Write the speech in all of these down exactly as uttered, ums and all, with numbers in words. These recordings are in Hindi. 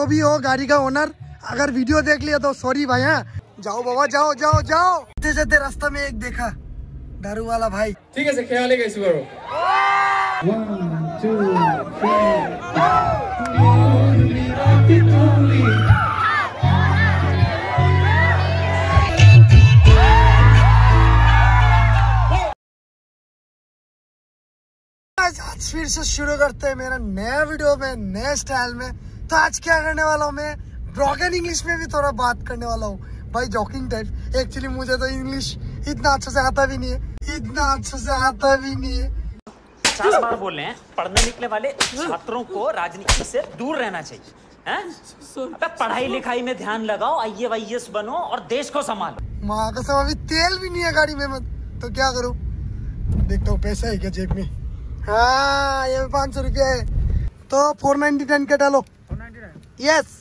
जो भी हो गाड़ी का ओनर, अगर वीडियो देख लिया तो सॉरी भाई। हाँ जाओ बाबा, जाओ जाओ जाओ। जाते रास्ते में एक देखा दारू वाला भाई। ठीक है ख्याल है कैसे करो। आज फिर से शुरू करते हैं मेरा नया वीडियो में, नए स्टाइल में। तो आज क्या करने वाला हूँ मैं, ब्रोकन इंग्लिश में भी थोड़ा बात करने वाला हूँ भाई, जॉकिंग टाइप। एक्चुअली मुझे तो इंग्लिश इतना अच्छा से आता भी नहीं है, इतना अच्छा से आता भी नहीं है। पचास बार बोल रहे हैं, पढ़ने निकले वाले छात्रों को राजनीति से दूर रहना चाहिए। हैं? पढ़ाई लिखाई में ध्यान लगाओ, आई ए वाई एस बनो और देश को संभालो। माँ का सब अभी तेल भी नहीं है गाड़ी में, मत तो क्या करूँ। देखता हूँ पैसा है क्या जेब में। हाँ ये पाँच सौ रुपया है, तो फोर नाइन्टी नाइन का डालो। यस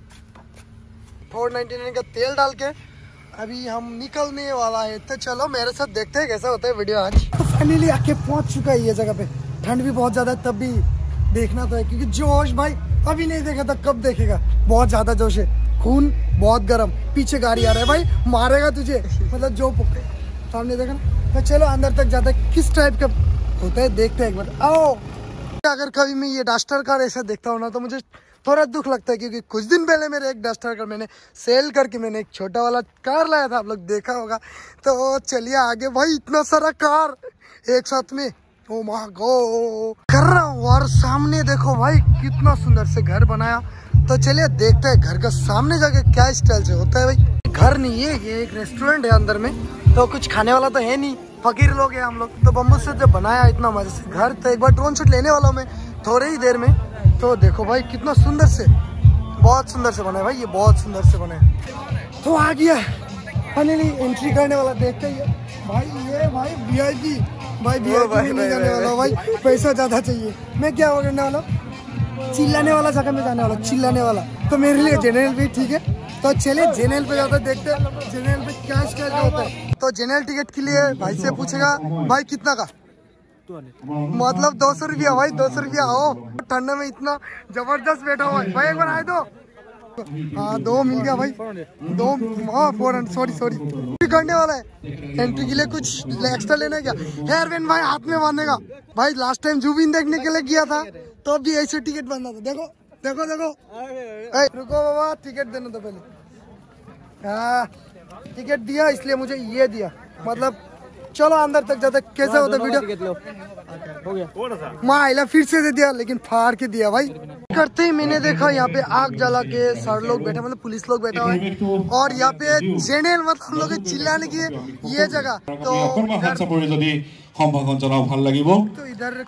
फोर नाइन्टी नाइन का तेल डाल के अभी हम निकलने वाला है। तो चलो मेरे साथ देखते हैं कैसा होता है वीडियो आज। तो फाइनली आके पहुंच चुका है ये जगह पे। ठंड भी बहुत ज्यादा है, तब भी देखना तो है, क्योंकि जोश भाई अभी नहीं देखा था, कब देखेगा। बहुत ज्यादा जोश है, खून बहुत गर्म। पीछे गाड़ी आ रहा है भाई, मारेगा तुझे, मतलब जो सामने देखा ना। तो चलो अंदर तक जाता है, किस टाइप का होता है देखते हैं एक बार, आओ। अगर कभी मैं ये डस्टर कार ऐसा देखता हूँ ना तो मुझे थोड़ा दुख लगता है, क्योंकि कुछ दिन पहले मेरे एक डस्टर कार मैंने सेल करके मैंने एक छोटा वाला कार लाया था, आप लोग देखा होगा। तो चलिए आगे भाई, इतना सारा कार एक साथ में, ओ माय गॉड कर रहा हूँ। और सामने देखो भाई कितना सुंदर से घर बनाया। तो चलिए देखते हैं घर का सामने जाके क्या स्टाइल से होता है भाई। घर नहीं है ये, एक रेस्टोरेंट है अंदर में, तो कुछ खाने वाला तो है नहीं, फकीर लोग हैं हम लोग। तो बम्बू से जब बनाया इतना मजे से घर, तो एक बार ड्रोन शॉट लेने वाला हूँ मैं थोड़े ही देर में। तो देखो भाई कितना सुंदर से, बहुत सुंदर से बना है भाई, ये बहुत सुंदर से बना है। तो आ गया फाइनली एंट्री करने वाला, देखते ही भाई ये भाई वी आई पी भाई, वी आई पी नहीं जाने वाला भाई, पैसा ज्यादा चाहिए। मैं क्या करने वाला, चिल्लाने वाला जगह में जाने वाला, चिल्लाने वाला। तो मेरे लिए जनरल भी ठीक है। तो चले जनरल पे जाते देखते हैं जनरल पे क्या स्टाइल का होता है। तो जनरल टिकट के लिए भाई से पूछेगा भाई कितना का, मतलब दो सौ रुपया भाई, दो सौ रुपया। हो ठंडे में इतना जबरदस्त बैठा हुआ है भाई, एक बार आए दो। हाँ दो मिल गया भाई, दो। हाँ फोर हंड्रेड, सॉरी सॉरी करने वाला है। एंट्री के लिए कुछ एक्स्ट्रा लेना है क्या, हेयर बैंड भाई हाथ में बांधने का भाई। लास्ट टाइम जुबिन देखने के लिए गया था तो भी ऐसे टिकट बांधा था। देखो देखो देखो, ए, रुको बाबा टिकट देना तो पहले। हाँ टिकट दिया, इसलिए मुझे ये दिया, मतलब चलो अंदर तक जाते कैसा होता है वीडियो। हो गया माँ आइला फिर से दे दिया, लेकिन फाड़ के दिया भाई। करते ही मैंने देखा यहाँ पे आग जला के सर लोग बैठे, मतलब पुलिस लोग बैठा हुआ है। और यहाँ पे जेनेल मतलब हम लोग चिल्लाने की ये जगह। तो इधर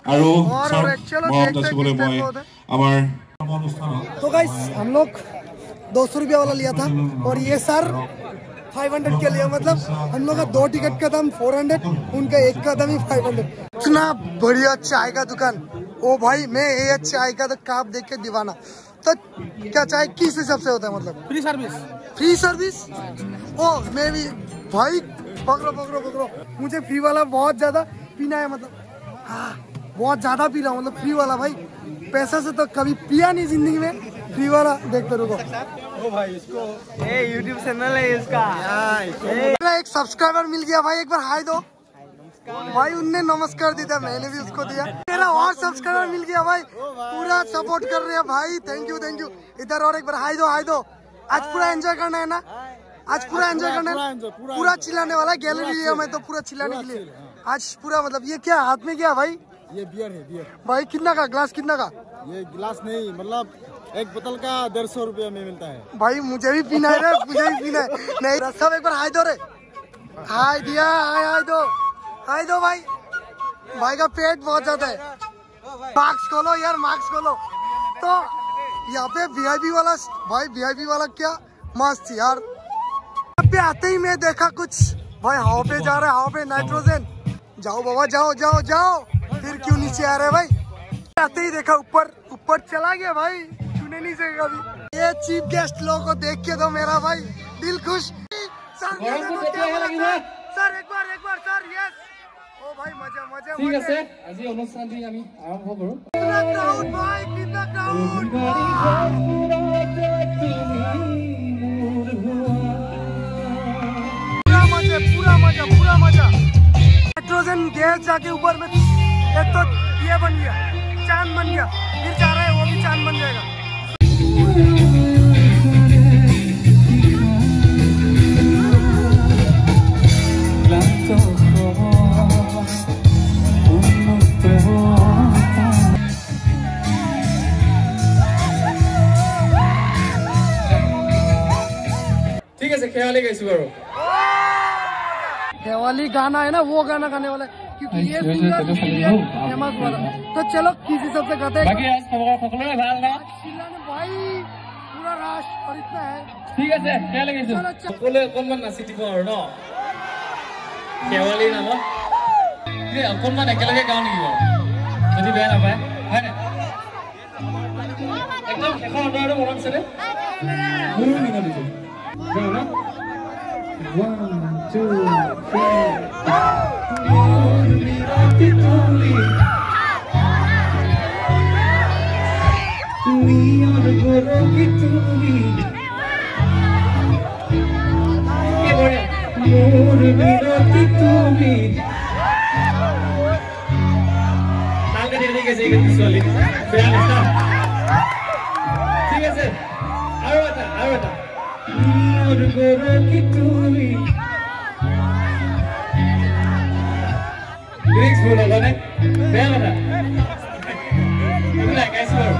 तो गाइस हम लोग दो सौ रुपया वाला लिया था, और ये सर फाइव हंड्रेड के लिए, मतलब हम लोग का दो टिकट का दाम फोर हंड्रेड, उनका एक का दाम ही फाइव हंड्रेड। इतना बढ़िया चाय का दुकान, ओ भाई मैं ये चाय का तो काप देख के दीवाना। तो क्या चाय किस हिसाब से होता है, मतलब फ्री सर्विस, फ्री सर्विस। ओ मैं भी भाई पकड़ो पकड़ो पकड़ो, मुझे फ्री वाला बहुत ज्यादा पीना है, मतलब हाँ बहुत ज्यादा पी रहा हूँ, मतलब फ्री वाला भाई। पैसा से तो कभी पिया नहीं जिंदगी में, फ्री वाला देखते रुको। ओ भाई इसको ए यूट्यूब चैनल है इसका, एक सब्सक्राइबर मिल गया भाई, एक बार हाय दो भाई। उनने नमस्कार दिया, मैंने भी उसको दिया। मेरा और सब्सक्राइबर मिल गया भाई, पूरा सपोर्ट कर रहे हैं भाई, थैंक यू थैंक यू। इधर और एक बार हाय दो हाय दो। आज पूरा एंजॉय करना है ना, आज पूरा एंजॉय करना है, पूरा चिल्लाने वाला। गैलरी लिया मैं तो पूरा चिल्लाने के लिए आज पूरा। मतलब ये क्या हाथ में क्या भाई, ये बियर है बियर भाई। कितना का ग्लास, कितना का? ये गिलास नहीं, मतलब एक बोतल का डेढ़ सौ रुपया में मिलता है भाई। मुझे भी पीना है रे, मुझे भी पीना है। नहीं सब एक बार हाय दो रे, हाय दिया, हाय हाय दो, हाय दो भाई। भाई का पेट बहुत ज्यादा है, मास्क खोलो यार, मास्क खोलो। तो यहाँ पे वी आई पी वाला भाई, वी आई पी वाला क्या मस्त यार। यहाँ पे आते ही मैं देखा कुछ भाई हाव पे जा रहा है, हाव पे नाइट्रोजन। जाओ बाबा जाओ जाओ जाओ, फिर क्यों नीचे आ रहे भाई। आते ही देखा ऊपर, ऊपर चला गया भाई, छूने नहीं सकेगा अभी। ये चीफ गेस्ट लोगों को देख के तो मेरा भाई दिल खुश। सर क्या बोला सर, एक बार एक बार सर, यस। ओ भाई मजा मजा ঠিক আছে, আজি অনুষ্ঠানটি আমি আৰম্ভ কৰো। कितना क्राउड भाई, कितना क्राउड। गए जाके ऊपर में एक तो ये बन गया, चांद बन गया, फिर जा रहे हैं वो भी चांद बन जाएगा। ঠিক আছে খেয়ালি গাইছো বাৰু दिवाली गाना है ना, वो गाना गाने वाला है, क्योंकि ये फेमस वाला। तो चलो किसी सबसे गाते हैं। বাকি আজ খবৰ সকলোৰে ভাল ন चिल्लाने भाई पूरा राश और इतना है। ঠিক আছে খেয়ালি গাইছো সকলোৱে অকণমান নাচি দিব আৰু ন খেৱালি নামত এই অকণমান একেলগে গাওঁ নেকি বাৰু যদি বেয়া নাপায় হয় নাই একদম শেষৰ অৰ্ডাৰটো মনত আছে নে মোৰ মিনতি গাওঁ ন one two three ঠিক আছে আৰু এটা আৰু এটা লিরিক্স ভুল হলো না বেয়া কথা এগুলা গাইছো আৰু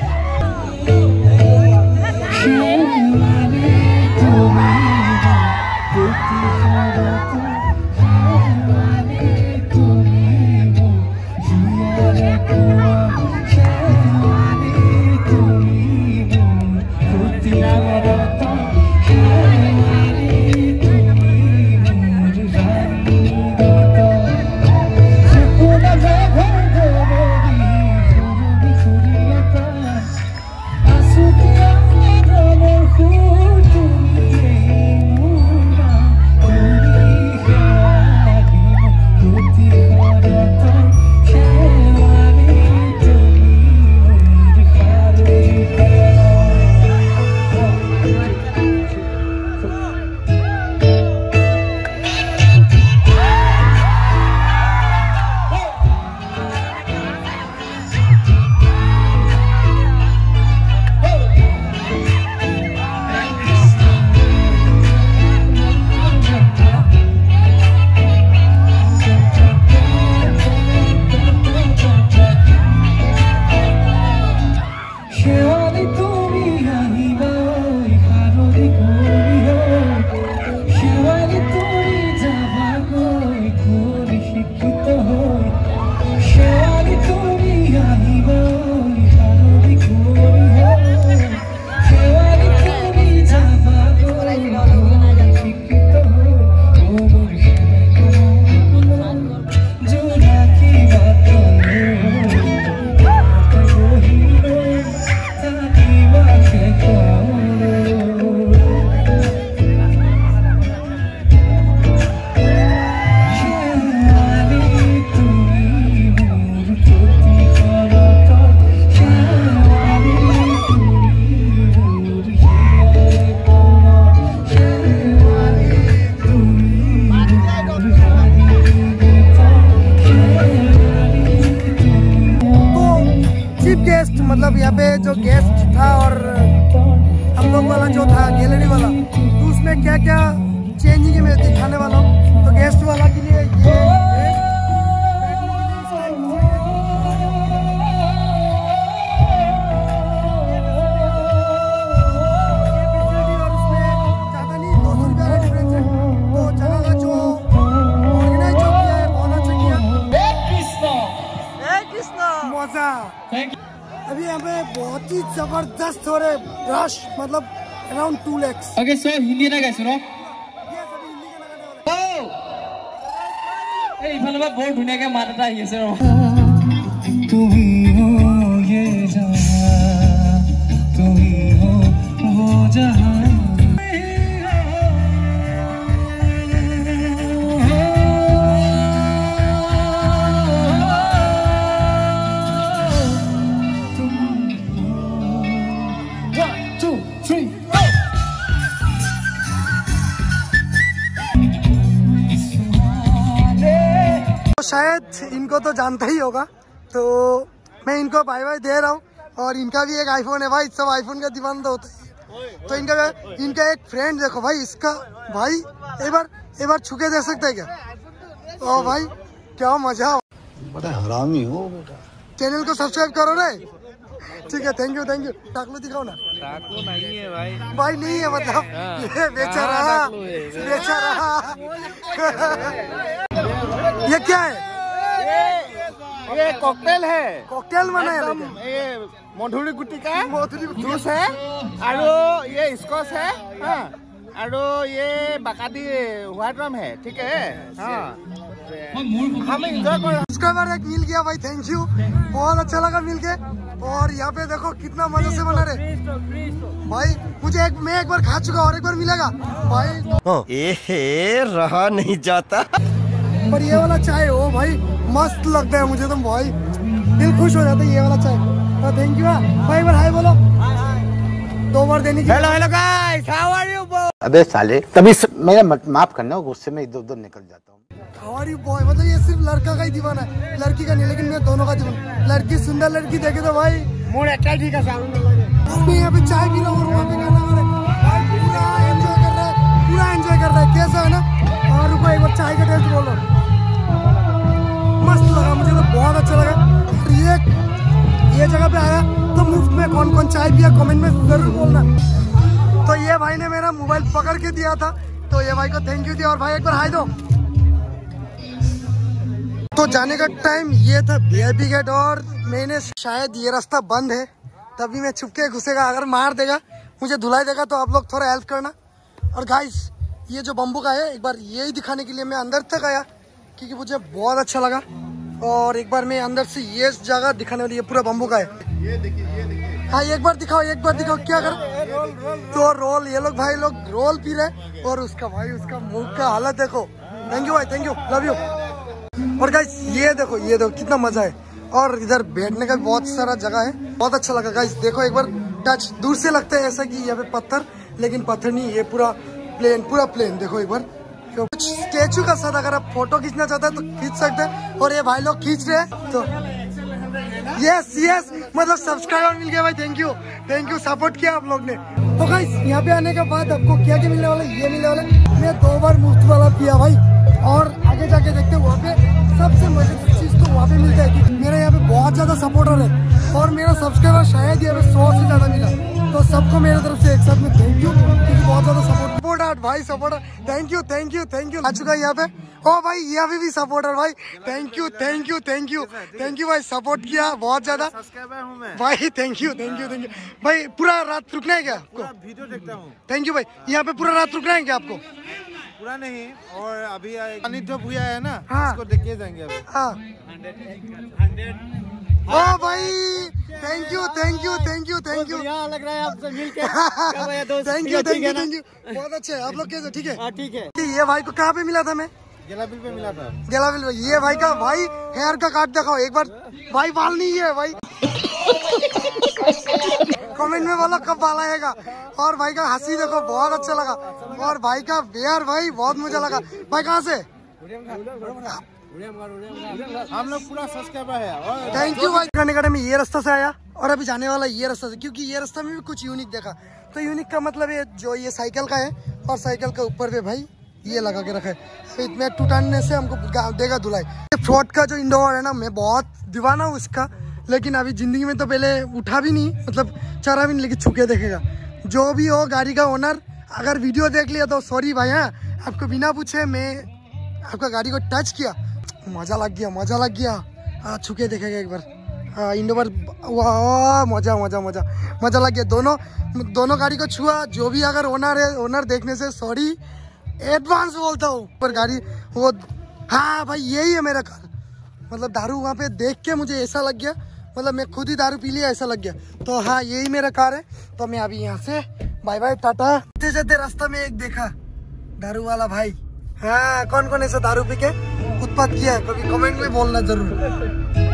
मतलब यहाँ पे जो गेस्ट था और हम लोग वाला जो था गैलरी वाला, तो उसमें क्या क्या चेंजिंग है मैं दिखाने वाला हूँ। तो गेस्ट वाला के लिए ये अभी यहाँ पे बहुत ही जबरदस्त हो रहे रश, मतलब around two lakhs. Okay so Hindi ना गाइছো ন এই ইফালে বৰ ধুনীয়াকে মাত এটা আহি আছে ৰ তুমি हो ये जहां তুমি हो वो जहां शायद इनको तो जानता ही होगा, तो मैं इनको बाय बाय दे रहा हूँ। और इनका भी एक आईफोन है भाई, सब आईफोन का दीवाना तो होता है। तो इनका इनका एक फ्रेंड देखो भाई, इसका भाई एक बार एक बार छुके दे सकते हैं क्या? ओ भाई क्या मजा, बड़ा हरामी हो बेटा। चैनल को सब्सक्राइब करो रे। ठीक है, थैंक यू थैंक यू। टाकलू दिखाओ ना। टाकलू नहीं है भाई, भाई नहीं है मतलब ये बेचारा बेचारा। ये क्या है? ये कॉकटेल है, कॉकटेल बनाया एकदम ये मधुरी गुटी का मधुरी जूस है, और ये स्कॉच है, हाँ, और ये बाकादी व्हाइट रम है। ठीक है, हाँ, हम एंजॉय कर। सब्सक्राइबर एक मिल गया भाई, थैंक यू, बहुत अच्छा लगा मिल के। और यहाँ पे देखो कितना मजे से बना रहे भाई। मुझे एक मैं एक बार खा चुका और एक बार मिलेगा भाई। ए रहा नहीं जाता। पर ये वाला चाय हो भाई मस्त लगता है मुझे तो भाई, दिल खुश हो जाता है ये वाला चाय। तो थैंक यू भाई, एक बार हाय बोलो, दो बार देने की। Hello hello guys, how are you? अबे साले, तभी मेरा माफ करना, गुस्से में इधर उधर निकल जाता हूँ। हमारी बॉय मतलब ये सिर्फ लड़का का ही दीवाना है, लड़की का नहीं, लेकिन मैं दोनों का दीवाना। लड़की सुंदर लड़की देखे तो भाई मूड अच्छा ठीक है। मैं यहाँ पे चाय पी रहा हूँ और वहाँ पे गाना गा रहे हैं, पूरा एंजॉय कर रहा है, पूरा एंजॉय कर रहा है। कैसा है ना? और रुको एक बार चाय का टेस्ट बोलो, मस्त लगा मुझे तो, बहुत अच्छा लगा। और ये ये जगह पे आया तो मुफ्त में कौन कौन चाय पिया कमेंट में जरूर बोलना। तो ये भाई ने मेरा मोबाइल पकड़ के दिया था, तो ये भाई को थैंक यू दिया। और भाई एक बार हाय दो। तो जाने का टाइम ये था वीआईपी गेट, और मैंने शायद ये रास्ता बंद है, तभी मैं छुपके घुसेगा। अगर मार देगा मुझे धुलाई देगा तो आप लोग थोड़ा हेल्प करना। और गाइस ये जो बम्बू का है, एक बार यही दिखाने के लिए मैं अंदर तक आया क्योंकि मुझे बहुत अच्छा लगा। और एक बार मैं अंदर से ये जगह दिखाने वाली, ये पूरा बम्बू का है। ये देखिए, ये देखिए। हाँ एक बार दिखाओ, एक बार दिखाओ क्या कर। तो रोल, ये लोग भाई लोग रोल पी रहे, और उसका भाई उसका मुंह का हालत देखो। थैंक यू भाई, थैंक यू, लव यू। और गाइस ये देखो, ये देखो कितना मजा है। और इधर बैठने का भी बहुत सारा जगह है, बहुत अच्छा लगा गाइस। देखो एक बार टच, दूर से लगता है ऐसा कि यहाँ पे पत्थर, लेकिन पत्थर नहीं, ये पूरा प्लेन, पूरा प्लेन। देखो एक बार कुछ स्टेचू का साथ, अगर आप फोटो खींचना चाहते हैं तो खींच सकते हैं। और ये भाई लोग खींच रहे हैं, तो यस यस मतलब सब्सक्राइबर मिल गया भाई, thank you thank you, support किया आप लोग ने। तो गाइस यहाँ पे आने के बाद आपको क्या क्या मिलने वाला है? ये मिलने वाला है, मैं दो बार मुफ्त वाला पिया भाई। और आगे जाके देखते हैं वहाँ पे सबसे मजेदार चीज तो वहाँ पे मिलता है कि मेरा यहाँ पे बहुत ज्यादा सपोर्टर है, और मेरा सब्सक्राइबर शायद यहाँ पे सौ से ज्यादा मिला। तो सबको मेरे तरफ से एक साथ में थैंक यू, क्योंकि बहुत ज्यादा सपोर्ट सपोर्टर भाई, supporter thank you thank you thank you. आ चुका है यहाँ पे, ओ भाई यहाँ पे भी सपोर्टर भाई, thank you thank you thank you thank you भाई, सपोर्ट किया बहुत ज्यादा भाई, thank you thank you thank you भाई। पूरा रात रुकना है क्या आपको? वीडियो देखता हूँ। थैंक यू भाई। यहाँ पे पूरा रात रुकना है क्या आपको? पूरा नहीं, और अभी अनिद्र भूया है ना, हाँ। इसको देख के जाएंगे अभी। हाँ ओ भाई thank you thank you thank you thank you, लग रहा है आपसे मिलके। Thank you thank you thank you, बहुत अच्छे आप लोग कैसे? ठीक है ठीक है। ये भाई को कहाँ पे मिला था? मैं गेलाबिल पे मिला था। गेलाबिल में। ये भाई का भाई हेयर का काट दिखाओ एक बार भाई, बाल नहीं है भाई। कमेंट में बोलो कब बाल आएगा। और भाई का हंसी देखो, बहुत अच्छा लगा। और भाई का बियर भाई बहुत मुझे लगा। भाई कहाँ से? हम लोग पूरा सब्सक्राइबर है। थैंक यू भाई। करने का टाइम ये रास्ता से आया और अभी जाने वाला ये रास्ता से, क्योंकि ये रास्ता में भी कुछ यूनिक देखा। तो यूनिक का मतलब ये जो ये साइकिल का है, और साइकिल के ऊपर पे भाई ये लगा के रखा है। इतने टूटाने से हमको देगा धुलाई। फ्रॉड का जो इंडोर है ना, मैं बहुत दीवाना हूँ उसका, लेकिन अभी जिंदगी में तो पहले उठा भी नहीं, मतलब चढ़ा भी नहीं, लेकिन छुके देखेगा। जो भी हो गाड़ी का ओनर, अगर वीडियो देख लिया तो सॉरी भाई। हाँ आपको बिना पूछे मैं आपका गाड़ी को टच किया, मजा लग गया मजा लग गया। हाँ छुके देखेगा एक बार। हाँ इंडोवर, वाह मजा मजा मजा मजा लग गया। दोनों दोनों गाड़ी को छुआ। जो भी अगर ओनर है, ओनर देखने से सॉरी एडवांस बोलता हूँ। पर गाड़ी वो, हाँ भाई यही है मेरा कार। मतलब दारू वहाँ पे देख के मुझे ऐसा लग गया, मतलब मैं खुद ही दारू पी लिया ऐसा लग गया। तो हाँ यही मेरा कार है। तो मैं अभी यहाँ से बाय बाय टाटा। जाते जाते रास्ता में एक देखा दारू वाला भाई। हाँ कौन कौन ऐसा दारू पी के उत्पात किया है, कभी कमेंट में बोलना जरूर।